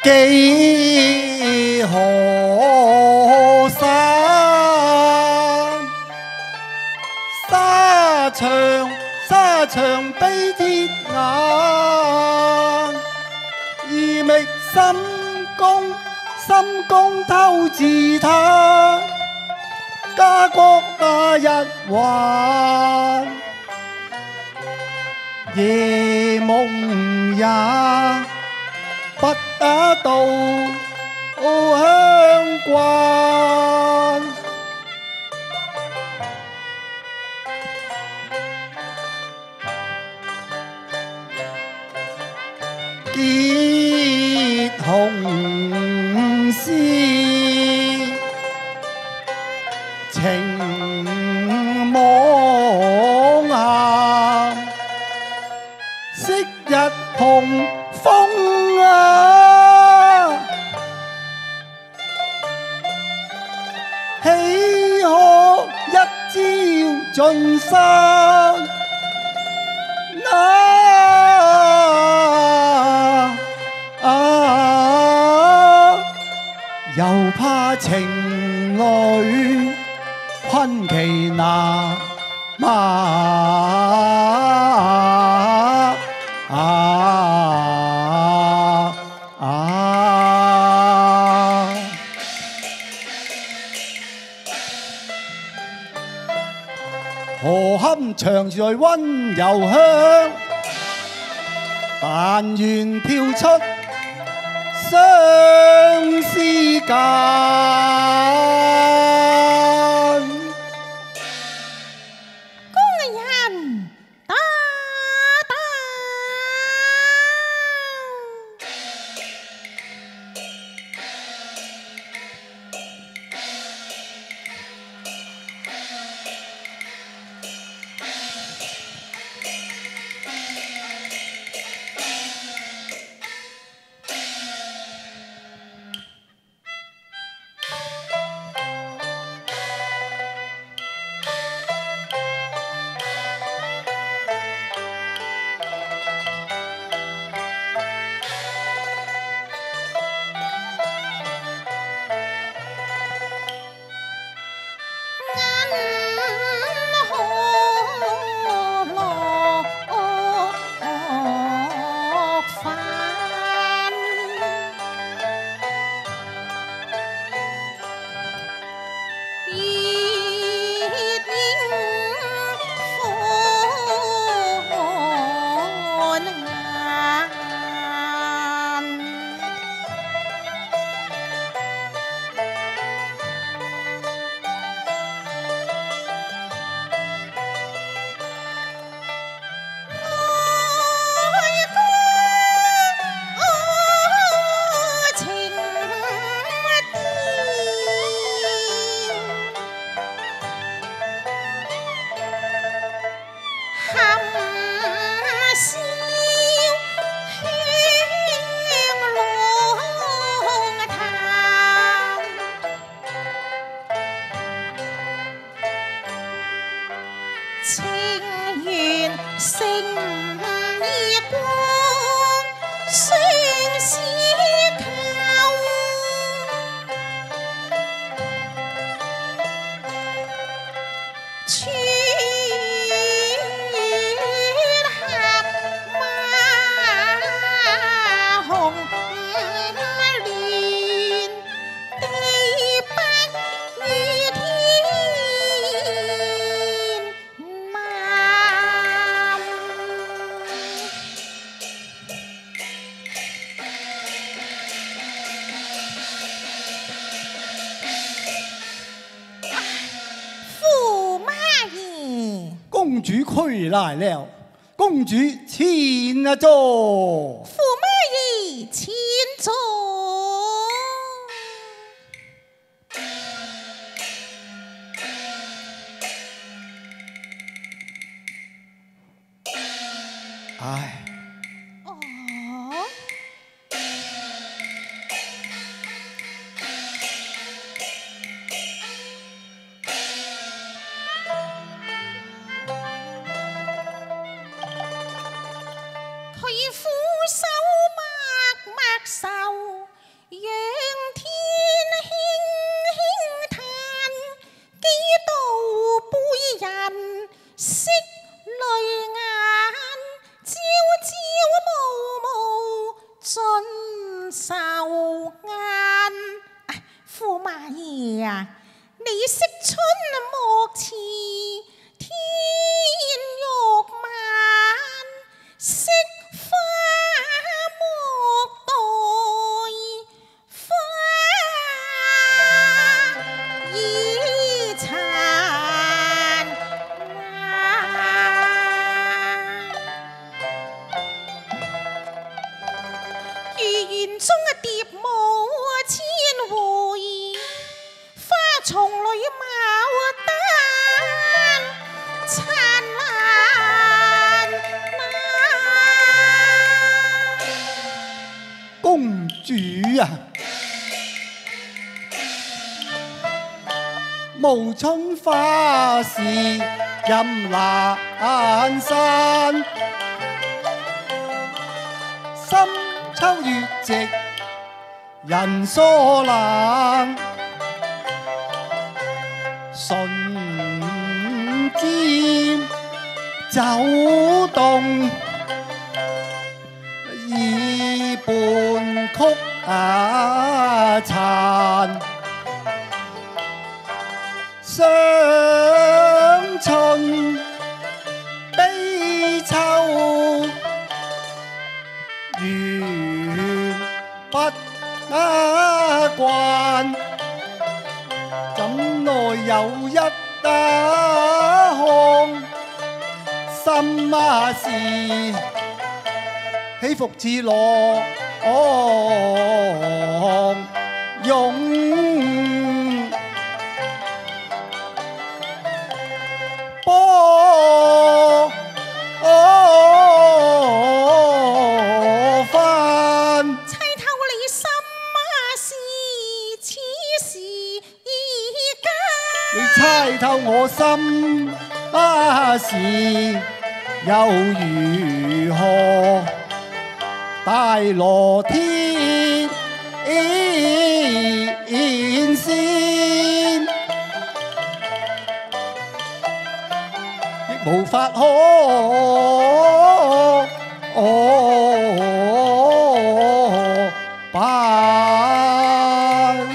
几何山，沙場悲鐵眼，意覓心公偷自他，家國那日還，夜夢也不打到鄉關。結紅絲，情網銜，昔日紅楓啊，豈可一朝盡生？又怕情侶困其難何堪長住在溫柔鄉，但願跳出相思間。 工人打打，情緣勝意光，相思扣。穿合馬紅亂，地北與天南。驸马爺， 公主區來了，公主前啊坐。 驸馬爺前座。 唉， 哦，佢俯首默默愁。 順手眼，駙馬爺啊，你識春莫似天玉晚，識花莫待花已殘如園中蝶舞千回，花叢裏牡丹燦爛。 公主啊，無春花事任闌珊，深秋月夕人疏冷，唇尖酒動，耳畔曲殘。傷春悲秋，緣不慣，怎奈有一項心事，起伏似浪湧波翻。 猜透你心事，此時間。 你猜透我心事，又如何？大羅天仙，亦無法可辦。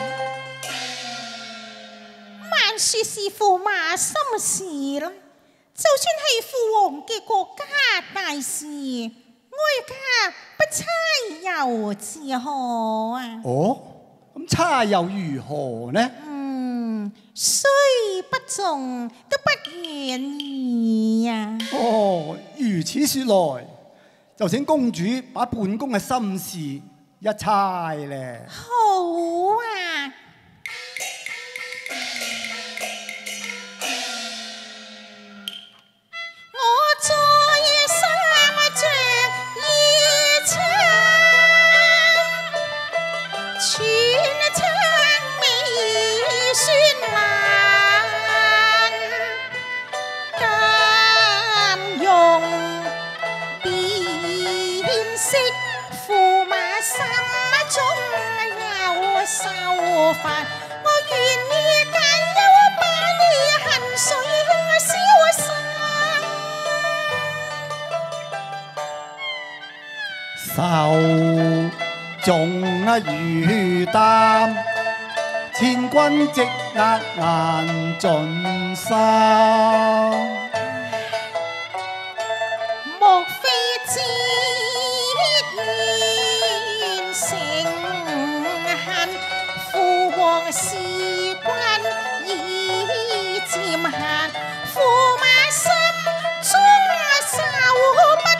萬說是駙馬心事啦，就算係父王嘅國家大事，哀家不猜又自何啊？ 哦，咁差又如何呢？ 雖不中都不願意呀。 哦，如此說來，就請公主把本宮嘅心事一猜咧。 好啊！我在三着夜窗，全窗美宣爛，今用辨識駙馬心中有愁煩，我願意解憂，把你恨水消散。 愁重如擔，千軍積壓難盡心。 莫非知願成恨，父王事關已漸閒，駙馬心中愁不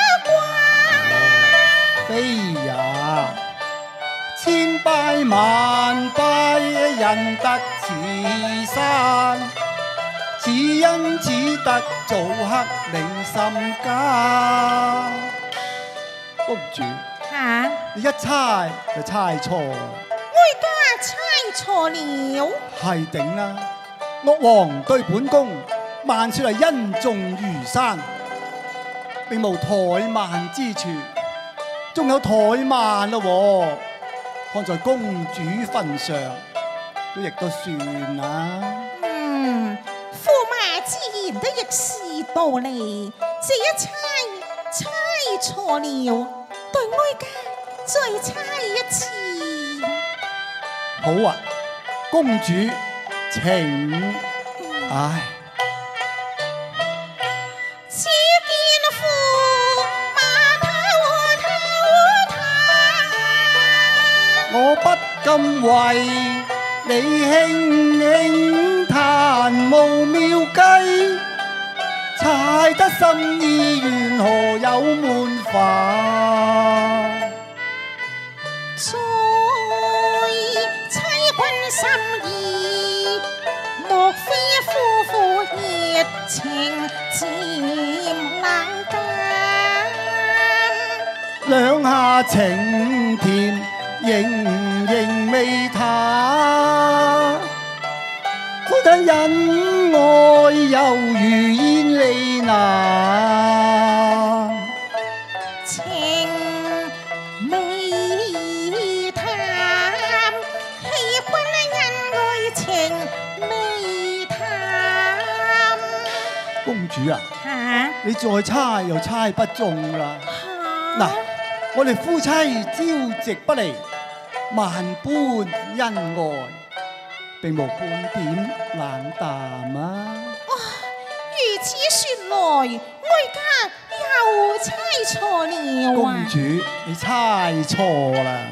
慣。 非也，千拜萬拜人得此山，只因只得早刻領心間。公主， 嚇！ 你一猜就猜錯， 哀家猜錯了。 係頂啦！岳王對本宮萬說係恩重如山，並無怠慢之處，仲有怠慢咯喎。看在公主份上，亦都算啦。 駙馬之言都亦是道理，這一猜錯了，對哀家再猜一次。 好啊，公主請。唉， 只見駙馬滔滔我不禁為你輕輕彈無妙計，猜得心意緣何有門法？ 再猜君心意，莫非夫婦熱情漸冷淡？ 兩下情甜仍仍未淡，夫妻恩愛猶如煙離難。 情未淡，欺君恩愛情未淡。 公主啊， 嚇你再猜又猜不中啦。嗱，我哋夫妻朝夕不離，萬般恩愛，並無半點冷淡啊！ 如此說來，哀家又猜錯了公啊！ 主，你猜錯啦！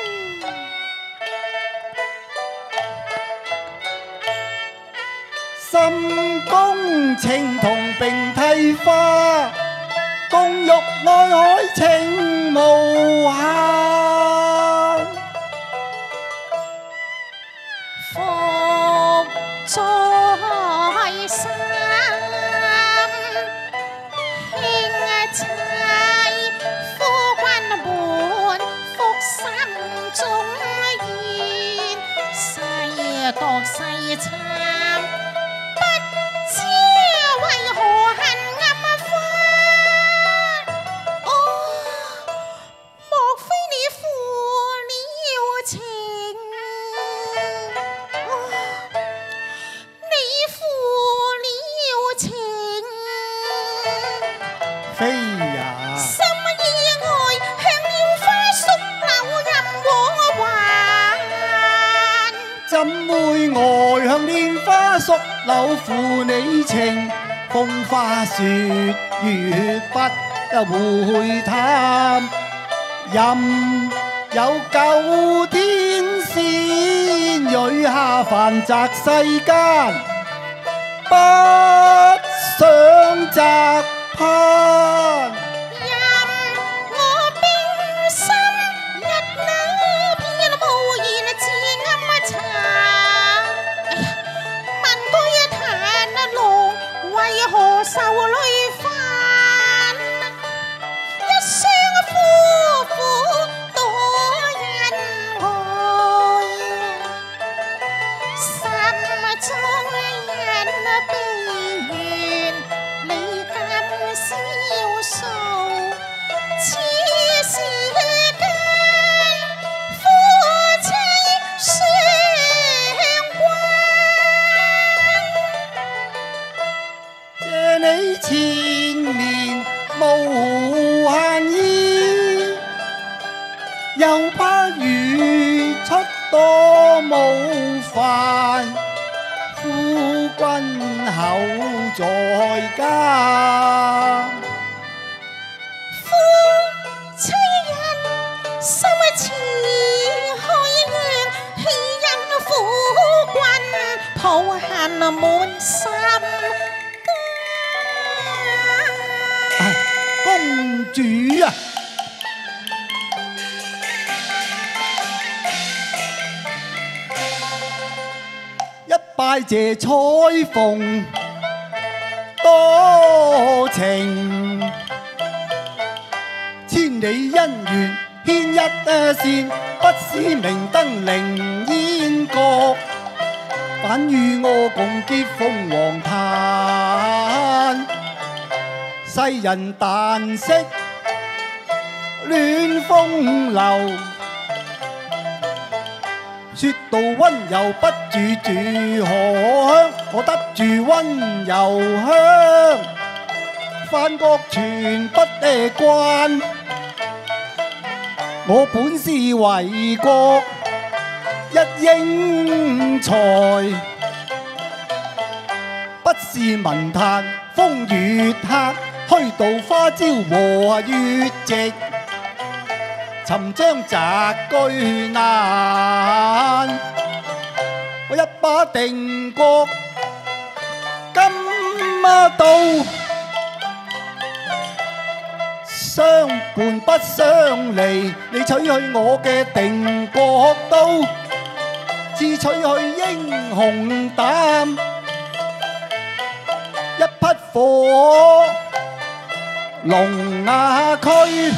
心公情同並蒂花，共浴愛海情無限。 福在心，輕猜夫君滿腹心中願，細覺細參。為何恨暗花？哦，莫非你負了情？哦，你負了情。 非也， 心意愛向了花宿柳任我還。 怎會愛向蓮花宿柳負你情？風花雪月不會淡，任有九天仙蕊下凡擲世間，不想擇攀。 任我冰心一縷偏無言自暗藏。哎呀，問句嘆龍為何受累犯？一雙夫婦多恩愛，心中因悲怨你今消數，此時間夫妻相關。 謝你前面無限意，又怕語出多冒犯，夫君口在家。 夫妻恩，心似海洋，棄因夫君抱恨滿心唉，公主啊！一拜謝彩鳳多情，千里姻緣牽一線，不使明燈靈煙閣，反與我共結鳳凰嘆。世人但識戀風流，說到溫柔不住住荷香，我得住溫柔香，范國全不慣， 我本是為國一英才，不是文壇風月客，虛度花朝和月夕，尋章摘居難。我一把定國金刀，相伴不相離。你取去我嘅定國刀，自取去英雄膽。一匹火龍驅，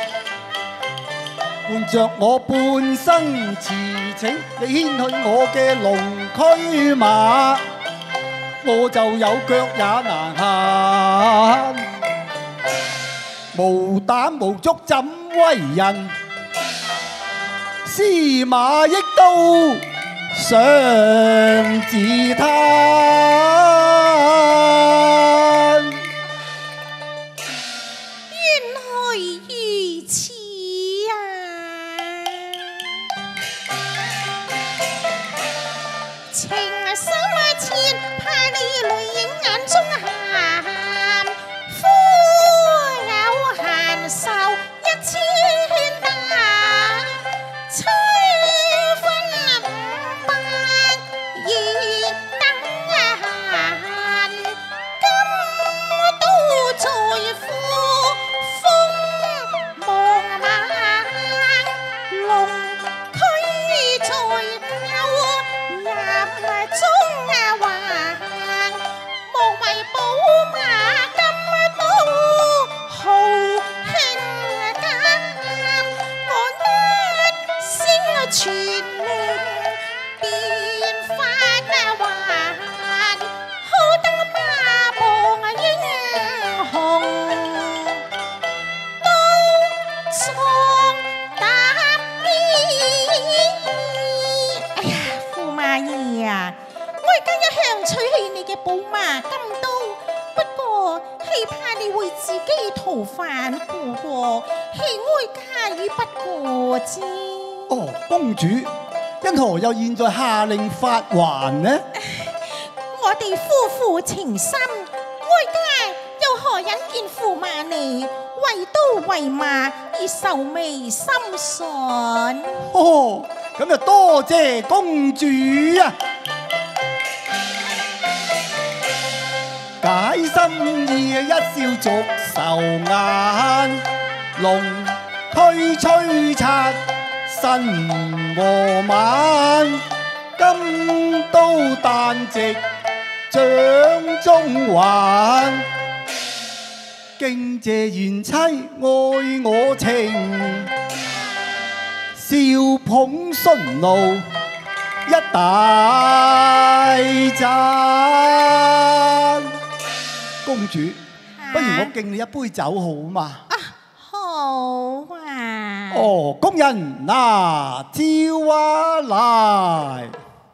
伴着我半生馳騁。你牽去我嘅龍驅馬，我就有腳也難行。無膽無足怎為人？司馬益刀上自嘆。 原來如此啊！情深淺，怕你淚影眼中含，夫有閒愁一千擔，催分五百熱等今都在乎風茫茫，龍驅在牛任中橫，無為寶馬金刀豪興間，我一聲傳令變法還，好得馬傍英雄都壯膽意。哎呀，駙馬爺啊，我而家一向取去你嘅寶馬金刀，不過係怕你會自己逃犯故國，係哀家與不過啫。 哦，公主，因何又現在下令發還呢？ 我哋夫婦情深，哀家又何忍見駙馬你為刀為馬而愁眉深鎖？ 哦，咁就多謝公主啊！解心意一笑逐愁顏，龍驅催策身和晚，金刀旦夕掌中還。敬謝賢妻愛我情，笑捧順路一大讚。公主，不如我敬你一杯酒好嘛？ 啊，好啊！ 哦，工人拿招啊來。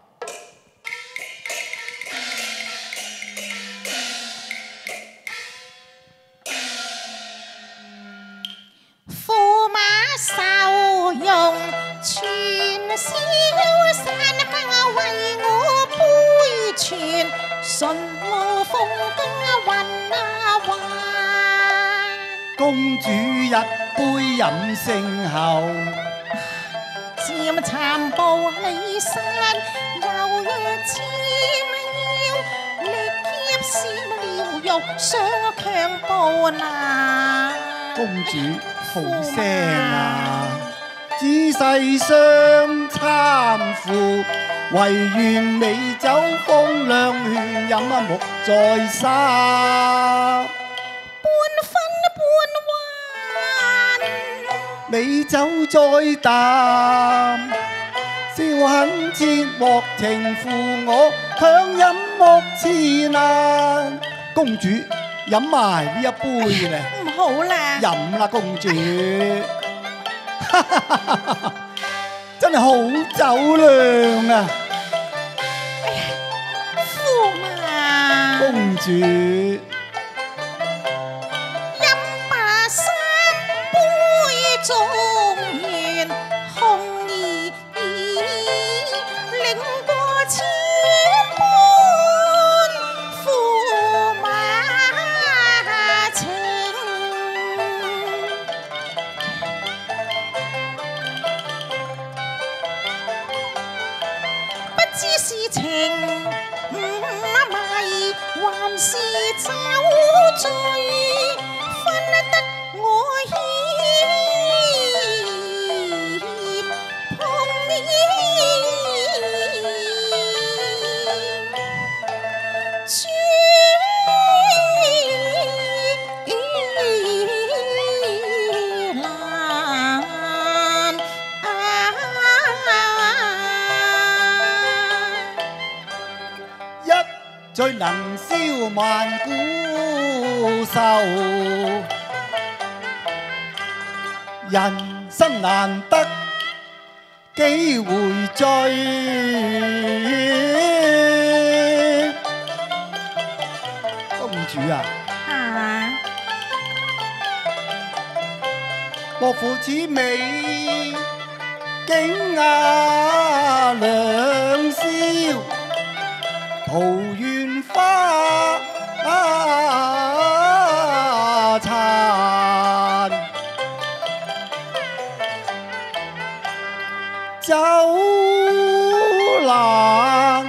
駙馬受用全消散，不為我杯傳順路風更雲還。 公主一杯飲勝後， 漸殘步離散，柔弱纖腰，力竭閃了肉，上強步難。 公主好聲啊！仔細相參附，唯願美酒風涼勸飲啊目在心。美酒再淡，笑很切莫情負我，強飲莫遲難。公主飲埋呢一杯咧， 唔好啦， 飲啦公主，真係好酒量啊！ 駙馬公主。 飲罷三杯中原是情唔迷，還是酒醉，分得我協碰你。 最能消萬古愁，人生難得幾回醉。公主啊，莫負此美景啊，兩宵桃源花殘，酒冷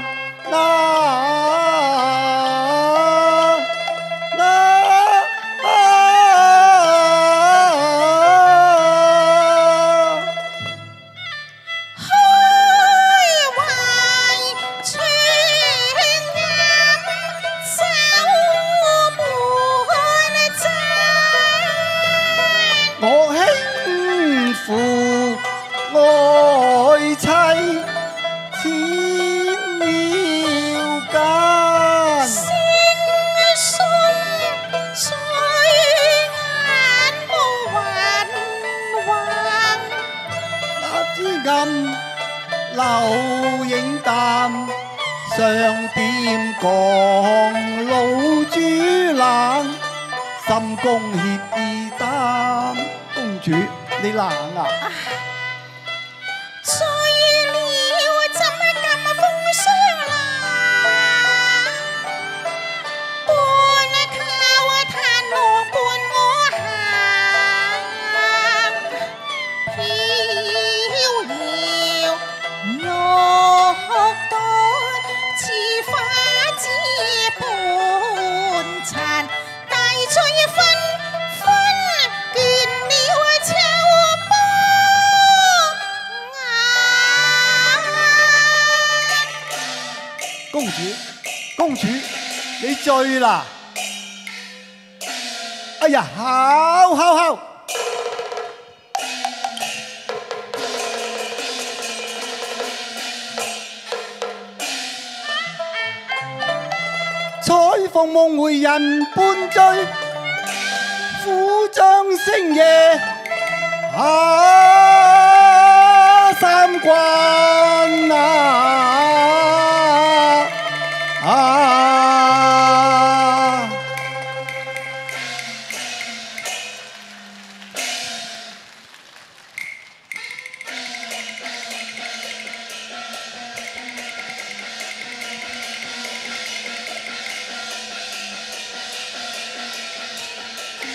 留影淡，上點講老豬冷，心公協意擔。公主，你冷啊？ 醉了怎咁風霜冷？半靠炭爐伴我行，飄搖玉袋，似花枝半殘，大醉紛紛倦了秋波公主，公主，你醉啦！哎呀，好好好！彩鳳夢回人半醉，苦將星夜三關啊！